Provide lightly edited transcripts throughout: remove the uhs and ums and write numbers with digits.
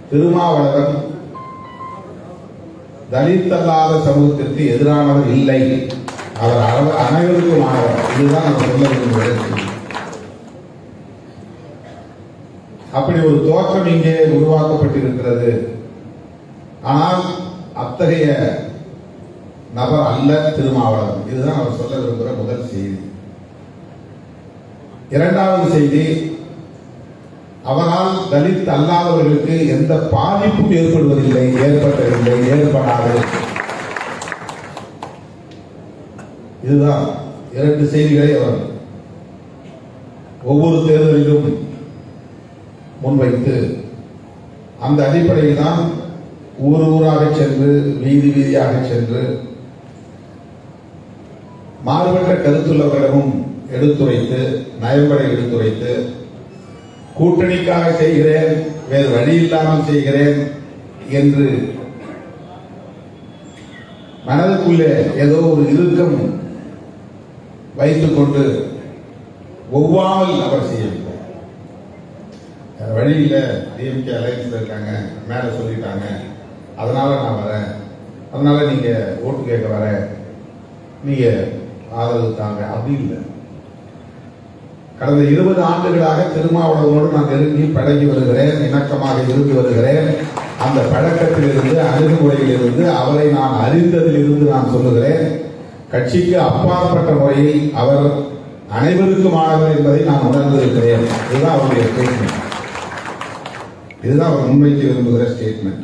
திருமாவளவன் தலித் அல்லாத சமூகத்திற்கு எதிரானவர் இல்லை, அவர் அனைவருக்குமானவர். இதுதான் நம்ம சொல்ல விரும்புகிறேன். அப்படி ஒரு தோற்றம் இங்கே உருவாக்கப்பட்டிருக்கிறது. ஆனால் அத்தகைய நபர் அல்ல திருமாவளவன். இதுதான் அவர் சொல்ல விரும்புகிற முதல் செய்தி. இரண்டாவது செய்தி, அவரால் தலித் அல்லாதவர்களுக்கு எந்த பாதிப்பும் ஏற்படுவதில்லை, ஏற்பட்டதில்லை, ஏற்படாது. இதுதான் இரண்டு செய்திகளை அவர் ஒவ்வொரு தேர்தலிலும் முன்வைத்து, அந்த அடிப்படையில் தான் ஊர் ஊராக சென்று வீதி வீதியாக சென்று மாறுபட்ட கருத்துள்ளவர்களிடமும் எடுத்துரைத்து, நயம்படை எடுத்துரைத்து, கூட்டணிக்காக செய்கிறேன், வேறு வழி இல்லாமல் செய்கிறேன் என்று மனதுக்குள்ளே ஏதோ ஒரு இறுக்கம் வைத்துக் கொண்டு ஒவ்வாமல் அவர் செய்யவில்லை. வழியில் டிஎம்கே அலையன்ஸ்ல இருக்காங்க, மேல சொல்லிட்டாங்க, அதனால நான் வரேன், அதனால நீங்க ஓட்டு கேட்க வரேன், நீங்க ஆதரவு தாங்க, அப்படி இல்லை. கடந்த 20 ஆண்டுகளாக திருமாவளவனோடு நான் நெருங்கி பழகி வருகிறேன், இணக்கமாக இருந்து வருகிறேன். அந்த பழக்கத்திலிருந்து, அணுகுமுறையிலிருந்து, அவரை நான் அறிந்ததிலிருந்து நான் சொல்லுகிறேன், கட்சிக்கு அப்பாற்பட்ட முறையில் அவர் அனைவருக்குமானவர் என்பதை நான் உணர்ந்திருக்கிறேன். இதுதான் அவருடைய ஸ்டேட்மெண்ட். இதுதான் அவர் முன்வைக்க விரும்புகிற ஸ்டேட்மெண்ட்.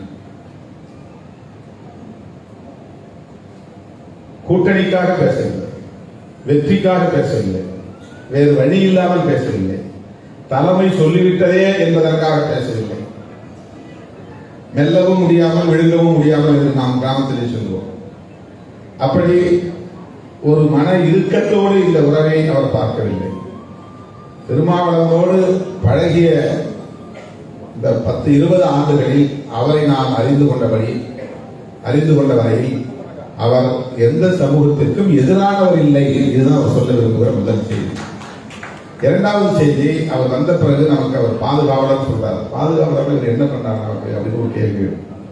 கூட்டணிக்காக பேசவில்லை, வெற்றிக்காக பேசவில்லை, வேறு வழி இல்லாமல் பேசவில்லை, தலைமை சொல்லிவிட்டதே என்பதற்காக பேசவில்லை, மெல்லவும் முடியாமல் விழுங்கவும் முடியாமல் என்று நாம் கிராமத்திலே சொல்வோம். அப்படி ஒரு மன இறுக்கத்தோடு இந்த உறவை அவர் பார்க்கவில்லை. திருமாவளவனோடு பழகிய இந்த 10-20 ஆண்டுகளில் அவரை நாம் அறிந்து கொண்ட வரையில் அவர் எந்த சமூகத்திற்கும் எதிரானவர் இல்லை. இதுதான் அவர் சொல்ல விரும்புகிற முதல் செய்தி. இரண்டாவது செய்தி, அவர் வந்த பிறகு நமக்கு அவர் பாதுகாவலர் சொல்றார். பாதுகாவலர் இவர் என்ன பண்றாங்க அப்படின்னு ஒரு கேள்வி.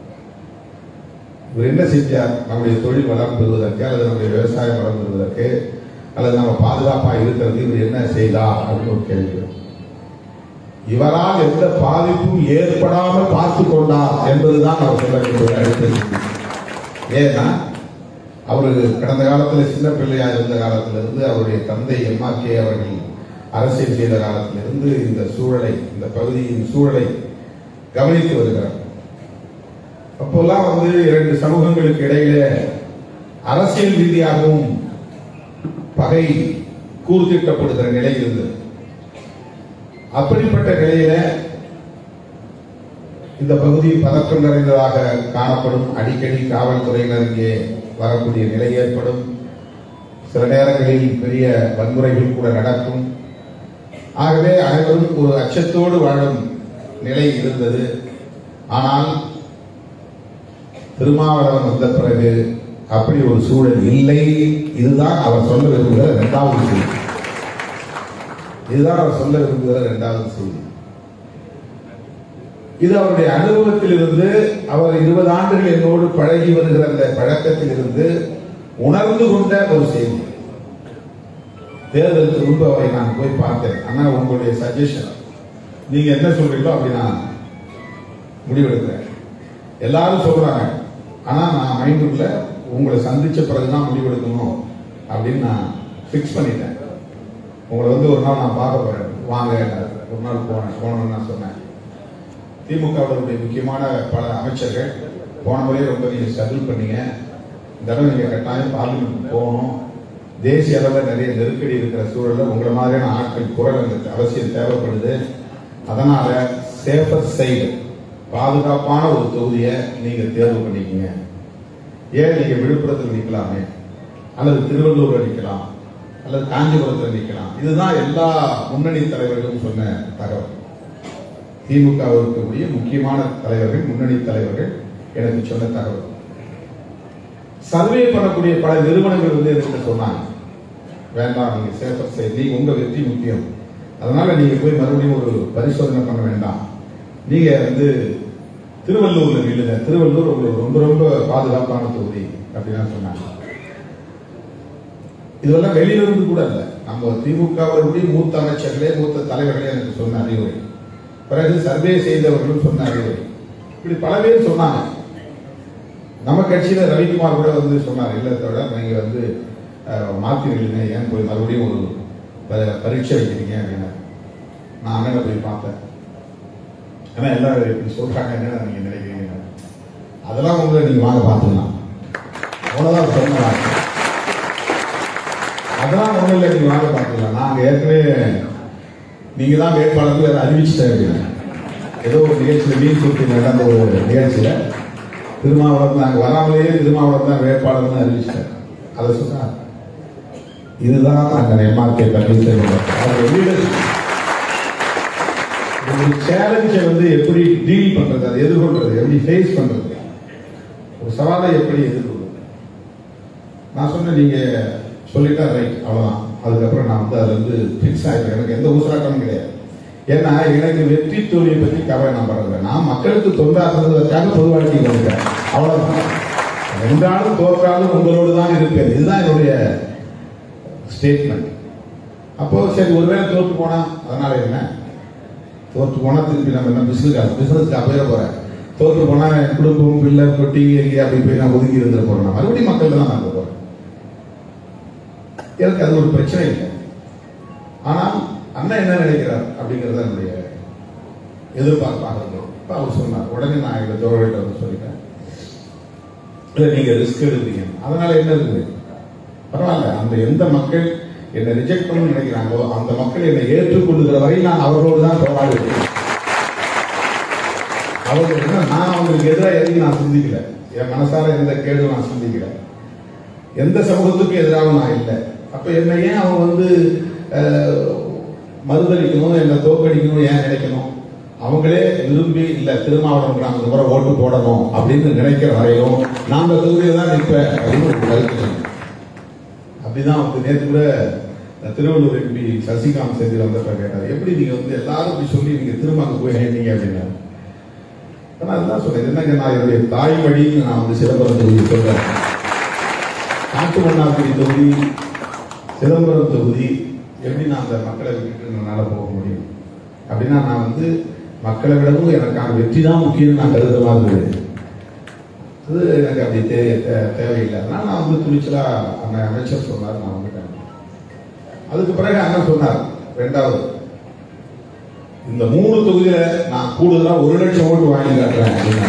இவர் என்ன செஞ்சார்? நம்முடைய தொழில் வளம் பெறுவதற்கு, அல்லது நம்முடைய விவசாயம் வளம் பெறுவதற்கு, அல்லது நம்ம பாதுகாப்பாக இருக்கிறது இவர் என்ன செய்தார் அப்படின்னு ஒரு கேள்வி. இவரால் எந்த பாதிப்பும் ஏற்படாமல் பார்த்துக் கொண்டார் என்பதுதான் அவர் சொல்ல வேண்டிய அடுத்த செய்தி. ஏன்னா அவரு கடந்த காலத்தில் சின்ன பிள்ளையா இருந்த காலத்திலிருந்து, அவருடைய தந்தை எம்ஆர்கே அவர்கள் அரசியல் செய்த காலத்திலிருந்து இந்த சூழலை, இந்த பகுதியின் சூழலை கவனித்து வருகிறார். அப்போல்லாம் இரண்டு சமூகங்களுக்கு இடையிலே அரசியல் ரீதியாகவும் பகை கூர்த்திட்டப்படுகிற நிலை இருந்தது. அப்படிப்பட்ட நிலையில இந்த பகுதி பதற்றம் நிறைந்ததாக காணப்படும். அடிக்கடி காவல்துறையினர் இங்கே வரக்கூடிய நிலை ஏற்படும். சில நேரங்களில் பெரிய வன்முறைகள் கூட நடக்கும். ஆகவே அனைவரும் ஒரு அச்சத்தோடு வாழும் நிலை இருந்தது. ஆனால் திருமாவளவன் வந்த பிறகு அப்படி ஒரு சூழல் இல்லை. இதுதான் அவர் சொல்ல விரும்புகிற இரண்டாவது செய்தி. இது அவருடைய அனுபவத்தில் இருந்து, அவர் 20 ஆண்டுகள் என்னோடு பழகி வருகிற அந்த பழக்கத்தில் இருந்து உணர்ந்து கொண்ட ஒரு செய்தி. தேர்தலுக்கு முன்பு அவரை நான் போய் பார்த்தேன். ஆனா உங்களுடைய சஜஷன், நீங்க என்ன சொல்றீங்களோ அப்படி நான் முடிவெடுக்கிறேன். எல்லாரும் சொல்றாங்க, ஆனா நான் மைண்டுக்குள்ள உங்களை சந்திச்ச பிறகுதான் முடிவெடுக்கணும் அப்படின்னு நான் பிக்ஸ் பண்ணிட்டேன். உங்களை ஒரு நாள் நான் பார்க்க போறேன், வாங்க. ஒரு நாள் போனோம்னு நான் சொன்னேன். திமுகவுடைய முக்கியமான பல அமைச்சர்கள் போன முறையே ரொம்ப நீங்க ஸ்ட்ரகிள் பண்ணீங்க, இந்த தடவை நீங்க கட்டாயம் பார்லிமெண்ட் போகணும். தேசிய அளவில் நிறைய நெருக்கடி இருக்கிற சூழலில் உங்களை மாதிரியான ஆட்கள் குரல் அவசியம் தேவைப்படுது. அதனால சேஃபர் சைடு, பாதுகாப்பான ஒரு தொகுதியை நீங்க தேர்வு பண்ணிக்கீங்க. ஏன் நீங்க விழுப்புரத்தில் நிற்கலாமே, அல்லது திருவள்ளூர் நிற்கலாம், அல்லது காஞ்சிபுரத்தில் நிற்கலாம். இதுதான் எல்லா முன்னணி தலைவர்களும் சொன்ன தகவல். திமுக இருக்கக்கூடிய முக்கியமான தலைவர்கள், முன்னணி தலைவர்கள் எனக்கு சொன்ன தகவல். சர்வே பண்ணக்கூடிய பல நிறுவனங்கள் எனக்கு சொன்னாங்க, வேண்டாம், நீங்க சேஃபர் சைடு, நீங்க உங்க வெற்றி முக்கியம், அதனால நீங்க போய் மறுபடியும் ஒரு பரிசோதனை பண்ண வேண்டாம், நீங்க திருவள்ளூர்ல நில்லுங்க, திருவள்ளூர் உங்களுக்கு ரொம்ப ரொம்ப பாதுகாப்பான தொகுதி அப்படின்னு சொன்னாங்க. இதெல்லாம் வெளியிலிருந்து கூட இல்லை, நம்ம திமுகவுடைய மூத்த அமைச்சர்களே மூத்த தலைவர்களே எனக்கு சொன்ன அறிவுரை, பிறகு சர்வே செய்தவர்களும் சொன்ன அறிவுரை, இப்படி பல பேர் சொன்னாங்க. நம்ம கட்சியில ரவிக்குமார் கூட வந்து சொன்னார், இல்லத்தோட நீங்க வந்து மாத்திருக்கீங்க, ஏன் போய் மறுபடியும் ஒரு பரீட்சை வைக்கிறீங்க அப்படின்னு. நான் அண்ணனை போய் பார்த்தேன். ஏன்னா எல்லாரும் இப்படி சொல்றாங்க, என்ன நீங்க நினைக்கிறீங்க, அதெல்லாம் உங்களை நீங்க வாங்க பார்த்துக்கலாம், அவ்வளவுதான் சொன்னாங்க. அதெல்லாம் ஒன்றும் இல்லை, நீங்க வாங்க பார்த்துக்கலாம், நாங்கள் ஏற்கனவே நீங்க தான் வேட்பாளர்கள் வேற அறிவிச்சுட்டேன் அப்படின்னு. ஏதோ ஒரு நிகழ்ச்சியில் மீன் சுற்றி நடந்த ஒரு நிகழ்ச்சியில திருமாவளவன் நாங்கள் வராமலேயே திருமாவளவன் தான் வேட்பாளர்னு அறிவிச்சிட்டேன். அதை சொன்னா இதுதான் நாங்கள் எம்ஆர்கே பன்னீர்செல்வம் ஒரு சேலஞ்சை வந்து எப்படி டீல் பண்றது, அதை எதிர்கொள்றது, எப்படி ஃபேஸ் பண்றது, ஒரு சவாலை எப்படி எதிர்கொள்வது. நான் சொன்னேன், நீங்க சொல்லிட்டா ரைட், அவ்வளவுதான். அதுக்கப்புறம் நான் வந்து அதுல இருந்து பிக்ஸ் ஆகிட்டேன், எனக்கு எந்த ஊசலாட்டமும் கிடையாது. ஏன்னா எனக்கு வெற்றி தோல்வியை பற்றி கவலை நான் படுறேன். நான் மக்களுக்கு தொண்டாடுறதுக்காக பொது வாழ்க்கைக்கு வந்துட்டேன், அவ்வளவுதான். வென்றாலும் தோற்றாலும் உங்களோடு தான் இருப்பேன், இதுதான் என்னுடைய ஸ்டேட்மெண்ட். அப்போ சரி, ஒருவேளை தோற்று போனா அதனால என்ன, தோற்று போனா திருப்பி நம்ம என்ன பிசினஸ்க்கு போயிட போறேன், தோற்று போனா என் குடும்பம் பிள்ளை கொட்டி எங்கே அப்படி போய் நான் ஒதுங்கி இருந்துட போறேன், நான் மறுபடியும் மக்கள் தான் நான் போறேன். எனக்கு அது ஒரு பிரச்சனை இல்லை. ஆனால் அண்ணன் என்ன நினைக்கிறார் அப்படிங்கறத என்னுடைய எதிர்பார்ப்பாக இருக்கும். இப்ப அவர் சொன்னார், உடனே நான் எங்க தோழர்கிட்ட வந்து சொல்லிட்டேன், இல்ல நீங்க ரிஸ்க் எடுத்தீங்க, அதனால என்ன இருக்குது, பரவாயில்ல. அந்த எந்த மக்கள் என்னை ரிஜெக்ட் பண்ண நினைக்கிறாங்களோ அந்த மக்கள் என்னை ஏற்றுக்கொள்ளுகிற வரை நான் அவர்களோடு தான் போராடி இருக்கேன். அவர்கள் நான் அவங்களுக்கு எதிராக எதையும் நான் சிந்திக்கல, என் மனசார எந்த கேடு நான் சிந்திக்கல, எந்த சமூகத்துக்கும் எதிராக நான் இல்லை. அப்ப என்ன ஏன் அவங்க வந்து மறுதளிக்கணும், என்னை தோற்கடிக்கணும் ஏன் நினைக்கணும்? அவங்களே விரும்பி இல்ல திருமாவளவன் நாங்கள் முறை ஓட்டு போடணும் அப்படின்னு நினைக்கிற வரையும் நாங்க தொகுதியை தான் நிற்பேன் அப்படின்னு கருத்து. அப்படிதான் வந்து நேற்று கூட திருவள்ளூர் எம்பி சசிகாந்த் செந்தில் வந்தப்ப கேட்டார், எப்படி நீங்க வந்து எல்லாரும் இப்படி சொல்லி நீங்க திரும்ப அங்க போய் நினைப்பீங்க அப்படின்னா. அதுதான் சொல்றேன், என்னங்க நான் என்னுடைய தாய்மொழின்னு நான் வந்து சிதம்பரம் தொகுதி சொல்றேன், காட்டுமன்னார்குடி தொகுதி, சிதம்பரம் தொகுதி, எப்படி நான் அந்த மக்களை விட்டுட்டு என்னால போக முடியும் அப்படின்னா, நான் வந்து மக்களை விடவும் எனக்கான வெற்றி தான் முக்கியம் நான் கருதுமா இருந்தது. அது எனக்கு அப்படி தேவையில்லை. அதனால நான் வந்து துணிச்சலா அந்த அமைச்சர் சொன்னார், நான் வந்துட்டேன். அதுக்கு பிறகு அண்ணன் சொன்னார், ரெண்டாவது இந்த 3 தொகுதியில நான் கூடுதலா 1 லட்சம் ஓட்டு வாங்கி காட்டுறேன் அப்படின்னா.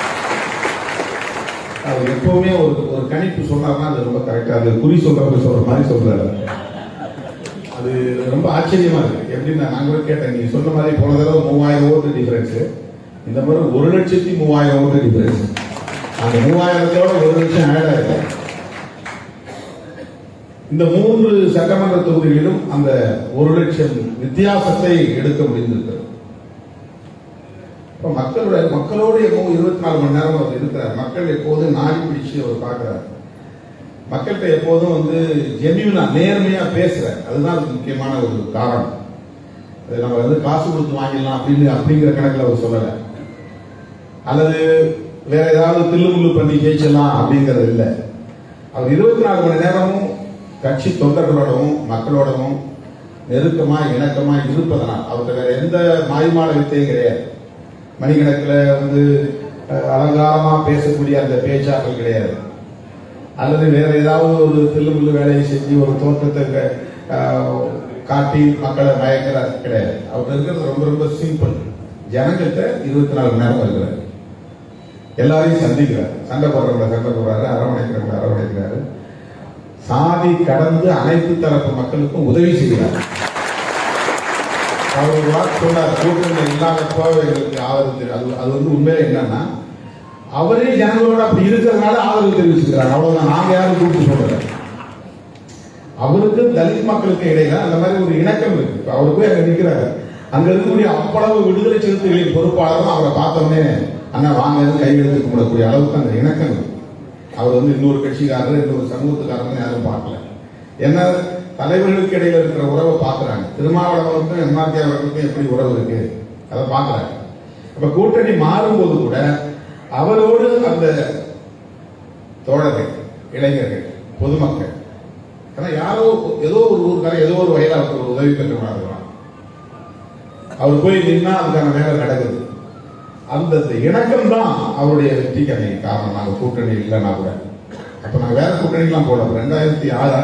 அவர் எப்பவுமே ஒரு கணிப்பு சொன்னார்னா அது ரொம்ப கரெக்டா, அது குறி சொல்ற மாதிரி சொல்றாரு. அது ரொம்ப ஆச்சரியமா இருக்கு. எப்படின்னா நான் கூட கேட்டேன், நீங்க சொன்ன மாதிரி போன தடவை 3000 ஓட்டு டிஃபரன்ஸ், இந்த மாதிரி 1,03,000 ஓட்டு டிஃபரன்ஸ். அந்த 3000தோட 1 லட்சம் ஆட் ஆயிருக்கு. இந்த 3 சட்டமன்ற தொகுதிகளிலும் அந்த 1 லட்சம் வித்தியாசத்தை எடுக்க முடிந்திருக்கிறது. மக்களோடு 24 மணி நேரம் அவர் இருக்கிறார். மக்கள் எப்போதும் நாடி பிடிச்சு அவர் பார்க்கிறார். மக்கள்கிட்ட எப்போதும் வந்து ஜென்யூனா நேர்மையா பேசுற, அதுதான் முக்கியமான ஒரு காரணம். நம்ம வந்து காசு கொடுத்து வாங்கிடலாம் அப்படிங்கிற கணக்கில் அவர் சொல்லல, அல்லது வேற ஏதாவது தில்லுமுள்ளு பண்ணி ஜெயிச்சலாம் அப்படிங்கிறது இல்லை. அவர் 24 மணி நேரமும் கட்சி தொண்டர்களோடவும் மக்களோடவும் நெருக்கமா இணக்கமா இருப்பதனால் அவர்கிட்ட வேற எந்த மாய்மால வித்தையும் கிடையாது. மணிக்கணக்கில் வந்து அலங்காரமா பேசக்கூடிய அந்த பேச்சாக்கள் கிடையாது, அல்லது வேற ஏதாவது ஒரு தில்லுமுள்ளு வேலையை செஞ்சு ஒரு தோற்றத்தை காட்டி மக்களை மயக்கிற கிடையாது. அவர் இருக்கிறது ரொம்ப ரொம்ப சிம்பிள். ஜனங்கள்கிட்ட 24 மணி நேரம் இருக்கிறார், எல்லாரையும் சந்திக்கிறார், சண்டை போடுறவங்களை சண்டை போடுறாரு, அரவணைக்கிறவங்களை அரவணைக்கிறாரு, சாதி கடந்து அனைத்து தரப்பு மக்களுக்கும் உதவி செய்கிறார். அவர் ஒரு வார்த்தை சொன்னார், கூட்டணி இல்லாதப்போ எங்களுக்கு ஆதரவு தெரியும். அது வந்து உண்மையில என்னன்னா, அவரே ஜனங்களோட அப்படி இருக்கிறதுனால ஆதரவு தெரிவிச்சுக்கிறார், அவ்வளவுதான். நாங்க யாரும் கூப்பிட்டு சொல்றோம். அவருக்கு தலித் மக்களுக்கு இடையில அந்த மாதிரி ஒரு இணக்கம் இருக்கு. அவரு போய் அங்க நிற்கிறாரு, அங்க இருக்கக்கூடிய அவ்வளவு விடுதலை சிறுத்தைகளின் பொறுப்பாளரும் அவரை பார்த்தோன்னே அண்ணா வாங்க கையெழுத்து கும்பிடக்கூடிய அளவுக்கு அந்த இணக்கம் இருக்கு. அவர் வந்து இன்னொரு கட்சிக்காரர் இன்னொரு சமூகத்துக்காரர் யாரும் பார்க்கல. ஏன்னா தலைவர்களுக்கு இடையில இருக்கிற உறவை பார்க்கிறாங்க. திருமாவளவனுக்கும் எம்ஆர்கே அவர்களுக்கும் எப்படி உறவு இருக்கு அதை பார்க்கிறாங்க. அப்ப கூட்டணி மாறும்போது கூட தோழர்கள், இளைஞர்கள், பொதுமக்கள். ஏன்னா யாரோ ஏதோ ஒரு ஊருக்கார ஏதோ ஒரு வகையில் அவருக்கு ஒரு உதவி பெற்று கொண்டாடுறான். அவர் போய் நின்னா அதுக்கான வேலை நடக்குது. அந்த இணக்கம் தான் அவருடைய வெற்றிக்கு அன்னைக்கு காரணம். நாங்கள் கூட்டணி இல்லைன்னா கூட அப்ப நாங்கள் வேற கூட்டணிக்கெல்லாம் போட 2006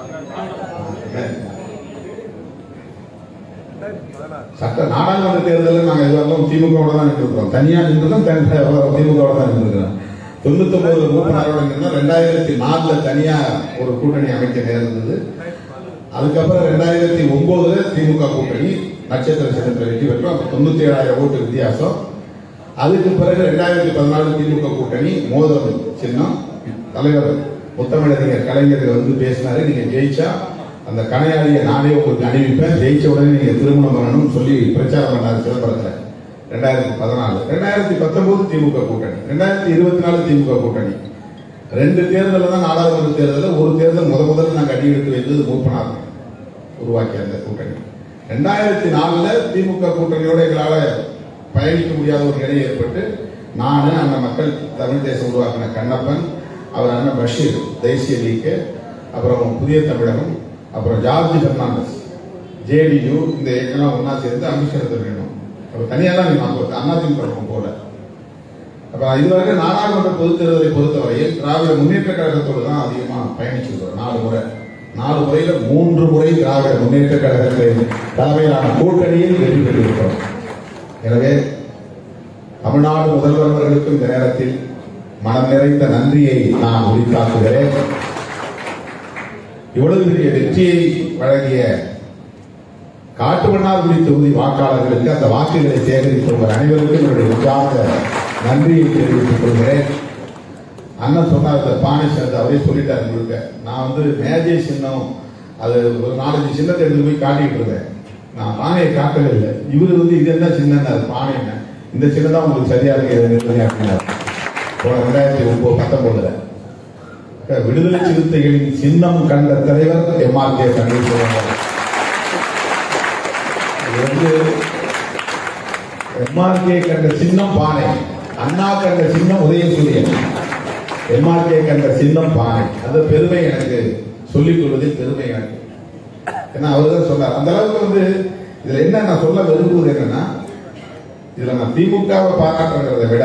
சட்ட நாடாளுமன்ற தேர்தலில் நாங்கள் எதுவாக திமுகவோட தான் நின்றுக்கிறோம். தனியா நின்றுதான் திமுகவோட தான் நின்றுக்கிறோம். 99 மூப்பனாரோட நின்று 2004 தனியா ஒரு கூட்டணி அமைக்க நேர்ந்தது. அதுக்கப்புறம் 2009 திமுக கூட்டணி நட்சத்திர சின்னத்தில் வெற்றி பெற்றோம். அப்ப 97,000 ஓட்டு வித்தியாசம். அதுக்கு பிறகு 2014 திமுக கூட்டணி மோதல் சின்னம். தலைவர் முத்தமிழறிஞர் கலைஞர்கள் வந்து பேசினாரு, நீங்க ஜெயிச்சா அந்த கணையாளியை நானே உங்களுக்கு அணிவிப்பேன், ஜெயிச்ச உடனே நீங்க திருமணம் பண்ணணும்னு சொல்லி பிரச்சாரம் பண்ணாரு சிதம்பரத்தில். 2014 2019 திமுக கூட்டணி, 2024 திமுக கூட்டணி. 2 தேர்தலில் தான் நாடாளுமன்ற தேர்தலில் ஒரு தேர்தல் முதல்ல நாங்கள் அடி எடுத்து வைத்தது மூப்பனார் உருவாக்கிய அந்த கூட்டணி. 2004 திமுக கூட்டணியோட எங்களால் பயணிக்க முடியாத ஒரு நிலை ஏற்பட்டு நான் அண்ணன் மக்கள் தமிழ் தேசம் உருவாக்கின கண்ணப்பன், அவர் அண்ணன் பஷீர் தேசிய லீக்கு, அப்புறம் புதிய தமிழகம், அப்புறம் ஜார்ஜ் பெர்னாண்டஸ் ஜேடியு, இந்த இயக்கம்லாம் ஒன்னா சேர்ந்து அமித்ஷா வேணும். அப்ப தனியாக அதிமுக போல. அப்ப இதுவரைக்கும் நாடாளுமன்ற பொதுத் தேர்தலை பொறுத்தவரையில் திராவிட முன்னேற்ற கழகத்தோடு தான் அதிகமாக பயணிச்சிருக்கிறோம். 4 முறையில 3 முறை திராவிட முன்னேற்ற கழகத்தின் தலைமையிலான கூட்டணியில் வெற்றி பெற்றிருக்கிறோம். எனவே தமிழ்நாடு முதல்வர் அவர்களுக்கும் இந்த நேரத்தில் மனம் நிறைந்த நன்றியை நான் உரித்தாக்குகிறேன். இவ்வளவு பெரிய வெற்றியை வழங்கிய காட்டுமன்னார்குடி தொகுதி வாக்காளர்களுக்கு, அந்த வாக்குகளை சேகரித்தவர்கள் அனைவருக்கும் என்னுடைய உற்சாக நன்றியை தெரிவித்துக் கொள்கிறேன். அண்ணன் சொன்னார் பானை சேர்ந்து அவரே சொல்லிட்டாரு முழுக்க. நான் வந்து மேஜை சின்னம் அது ஒரு 4-5 சின்னத்தை எடுத்து போய் காட்டிட்டு இருக்கேன். நான் பானையை காட்டவே இல்லை. இவரு வந்து இது என்ன சின்னம், பானை என்ன, இந்த சின்னம் தான் உங்களுக்கு சரியா இருக்கு. 2019 விடுதலை சிறுத்தைகளின் சின்னம் கண்ட தலைவர் MRK சண்முகம். MRK கண்ட சின்னம் பானை, அண்ணா கண்ட சின்னம் உதயசூரியன், MRK கண்ட சின்னம் பானை. அந்த பெருமை எனக்கு சொல்லிக் கொள்வதில் பெருமை எனக்கு. ஏன்னா அவர்தான் சொன்னார். அந்த அளவுக்கு வந்து இதுல என்ன நான் சொல்ல விரும்புவது என்னன்னா, இதுல நான் திமுகவை பாராட்டுறதை விட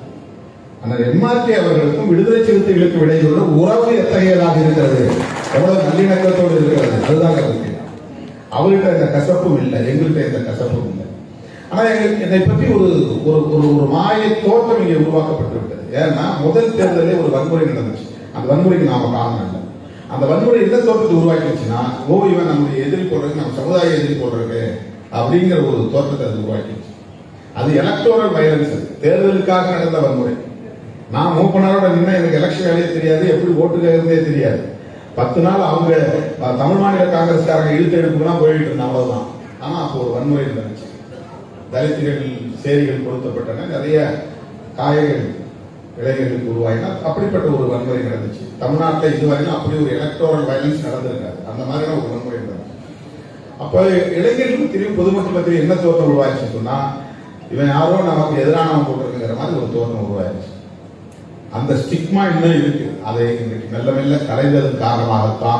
MRK அவர்களுக்கும் விடுதலை சிறுத்தைகளுக்கும் இடையிலுள்ள உறவு எத்தகையதாக இருக்கிறது, எவ்வளவு நல்லிணக்கத்தோடு இருக்கிறது, அதுதான் இருக்கு. அவர்கிட்ட இந்த கசப்பும் இல்லை, எங்கள்கிட்ட இந்த கசப்பும் இல்லை. ஆனா என்னை பற்றி ஒரு ஒரு மாய தோட்டம் இங்கே உருவாக்கப்பட்டு விட்டது. ஏன்னா முதல் தேர்தலே ஒரு வன்முறை நடந்துச்சு. அந்த வன்முறைக்கு நாம காரணம் இல்லை. அந்த வன்முறை எந்த தோற்றத்தை உருவாக்கிடுச்சுன்னா, இவன் நம்முடைய எதிரி போடுறது, நம்ம சமுதாய எதிரி போடுறது அப்படிங்கிற ஒரு தோற்றத்தை அது உருவாக்கிடுச்சு. அது எலக்டோரல் வயலன்ஸ், தேர்தலுக்காக நடந்த வன்முறை. நான் மூப்பனாரோட நின்னா எனக்கு எலெக்ஷன் வேலையே தெரியாது, எப்படி ஓட்டு கேட்கறதே தெரியாது. 10 நாள் அவங்க தமிழ் மாநில காங்கிரஸ்காரங்க இழுத்து எடுப்புலாம் போயிட்டு இருந்தாங்க, அவ்வளவுதான். ஆனா அப்போ ஒரு வன்முறை நடந்துச்சு. தலித்துகள் சேரிகள் கொடுத்தப்பட்டன, நிறைய காயங்கள் இளைஞர்களுக்கு உருவாயினா அப்படிப்பட்ட ஒரு வன்முறை நடந்துச்சு. தமிழ்நாட்டில் இதுவரையும் அப்படி ஒரு எலக்டோரல் வயலன்ஸ் நடந்திருக்காது. அந்த மாதிரியான ஒரு வன்முறை நடந்துச்சு. அப்ப இளைஞர்களுக்கு தெரியும், பொதுமக்கள் பற்றி என்ன தோற்றம் உருவாச்சு சொன்னா, இவன் யாரோ நமக்கு எதிரானவன் போட்டிருக்குங்கிற மாதிரி ஒரு தோற்றம் உருவாயிருச்சு. அந்த ஸ்டிக்மா இன்னும் இருக்கு. அதை இன்றைக்கு மெல்ல மெல்ல கலைந்ததன் காரணமாகத்தான்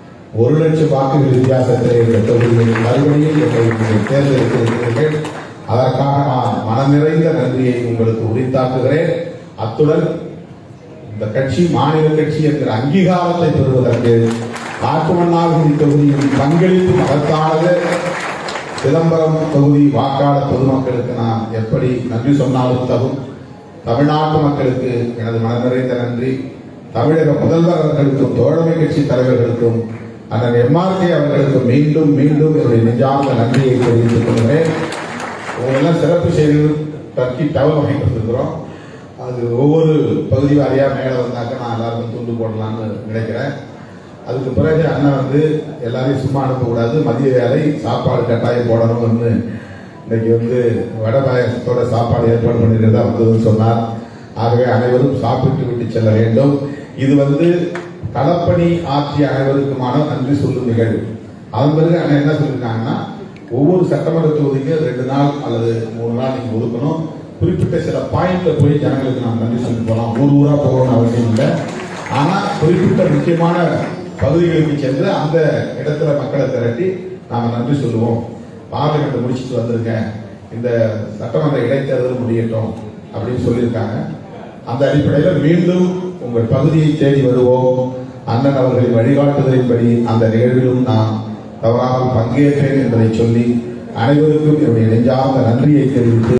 1 லட்சம் வாக்குகள் வித்தியாசத்தில் இந்த தொகுதிகளில் மறுபடியும் எங்களை தேர்ந்தெடுத்திருக்கிறீர்கள். அதற்காக நான் மனம் நிறைந்த நன்றியை உங்களுக்கு உரித்தாக்குகிறேன். அத்துடன் இந்த கட்சி மாநில கட்சி என்கிற அங்கீகாரத்தை பெறுவதற்கு காட்டுமன்னார்குடி தொகுதியின் பங்களிப்பு மகத்தானது. சிதம்பரம் தொகுதி வாக்காளர் பொதுமக்களுக்கு நான் எப்படி நன்றி சொன்னாலும் தகும். தமிழ்நாட்டு மக்களுக்கு எனது மனம் நிறைந்த நன்றி. தமிழக முதல்வர் அவர்களுக்கும் தோழமை கட்சி தலைவர்களுக்கும் அண்ணன் MRK அவர்களுக்கு மீண்டும் மீண்டும் என்னுடைய நெஞ்சார்ந்த நன்றியை தெரிவித்துக் கொள்கிறேன். உங்களெல்லாம் சிறப்பு செய்திகள் டர்க்கி டவர் வாங்கி கொடுத்துருக்கிறோம். அது ஒவ்வொரு பகுதி வாரியா மேலே வந்தாக்க நான் எல்லாருக்கும் துண்டு போடலாம்னு நினைக்கிறேன். அதுக்கு பிறகு அண்ணன் வந்து எல்லாரையும் சும்மா அனுப்பக்கூடாது, மதிய வேலை சாப்பாடு கட்டாயம் போடணும்னு இன்னைக்கு வந்து வடை பாயசத்தோட சாப்பாடு ஏற்பாடு பண்ணிருக்கிறதா வந்ததுன்னு சொன்னார். ஆகவே அனைவரும் சாப்பிட்டு விட்டு செல்ல வேண்டும். இது வந்து களப்பணி ஆற்றிய அனைவருக்குமான நன்றி சொல்லும் நிகழ்வு. அதன் பிறகு அண்ணன் என்ன சொல்லியிருக்காங்கன்னா, ஒவ்வொரு சட்டமன்ற தொகுதிக்கு 2 நாள் அல்லது 3 நாள் நீங்க ஒதுக்கணும். குறிப்பிட்ட சில பாயிண்ட்ல போய் ஜனங்களுக்கு நாம் நன்றி சொல்லி போகலாம். ஊரா போகணும்னு அவசியம் இல்லை. ஆனா குறிப்பிட்ட முக்கியமான பகுதிகளுக்கு சென்று அந்த இடத்துல மக்களை திரட்டி நாம நன்றி சொல்லுவோம். பார்லிமெண்ட் முடிச்சுட்டு வந்திருக்கேன், இந்த சட்டமன்ற இடைத்தேர்தல் முடியட்டும் அப்படின்னு சொல்லியிருக்காங்க. அந்த அடிப்படையில் மீண்டும் உங்கள் பகுதியை தேடி வருவோம். அண்ணன் அவர்களின் வழிகாட்டுதலின்படி அந்த நிகழ்விலும் நான் தவறாமல் பங்கேற்றேன் என்பதை சொல்லி அனைவருக்கும் என்னுடைய நெஞ்சார்ந்த நன்றியை தெரிவித்து